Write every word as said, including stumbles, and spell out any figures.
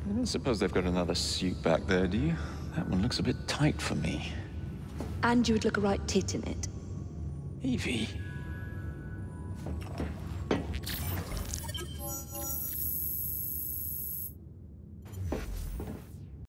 I don't suppose they've got another suit back there, do you? That one looks a bit tight for me. And you would look a right tit in it. Evie.